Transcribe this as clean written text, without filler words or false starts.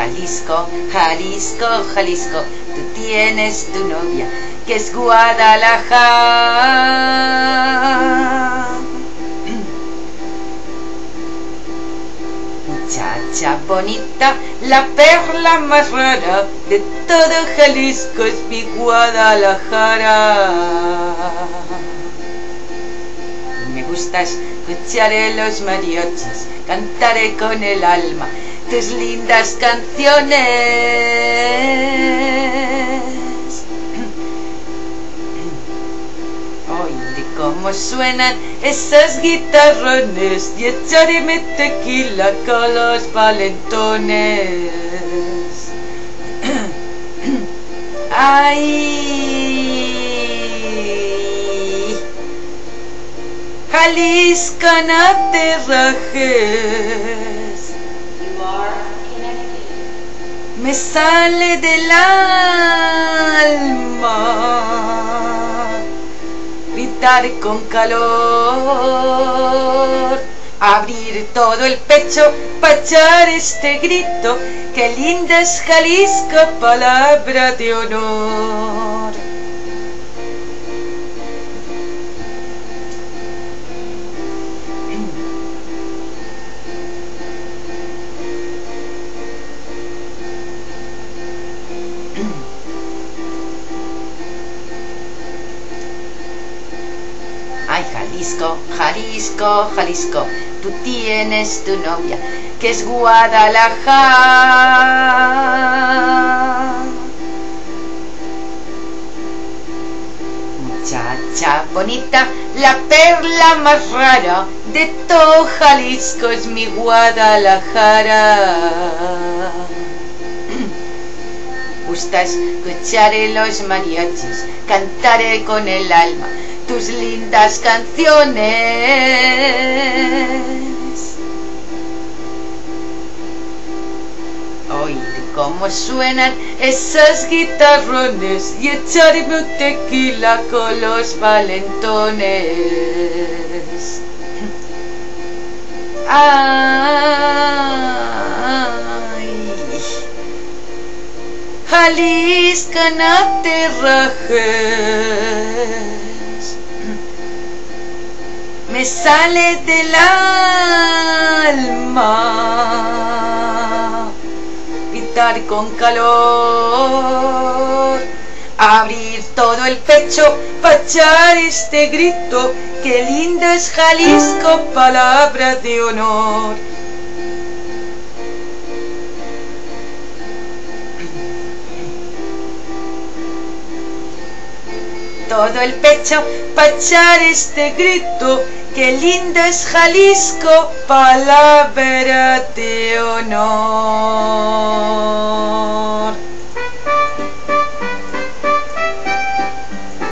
Jalisco, Jalisco, Jalisco, tú tienes tu novia, que es Guadalajara. Muchacha bonita, la perla más rara de todo Jalisco es mi Guadalajara. Me gusta escucharé los mariachis, cantaré con el alma tus lindas canciones. Oye cómo suenan esos guitarrones y echarme tequila con los valentones. Ay, Jalisco, no te rajes, me sale del alma gritar con calor, abrir todo el pecho para echar este grito, que linda es Jalisco, palabra de honor. Ay, Jalisco, Jalisco, Jalisco, tú tienes tu novia, que es Guadalajara. Muchacha bonita, la perla más rara de todo Jalisco es mi Guadalajara. Gusta escucharé los mariachis, cantaré con el alma tus lindas canciones. Oír cómo suenan esos guitarrones y echarme un tequila con los valentones. Ay, Jalisco, no te rajes, me sale del alma gritar con calor, abrir todo el pecho para echar este grito, que lindo es Jalisco, palabra de honor. Todo el pecho para echar este grito, que lindo es Jalisco, palabra de honor.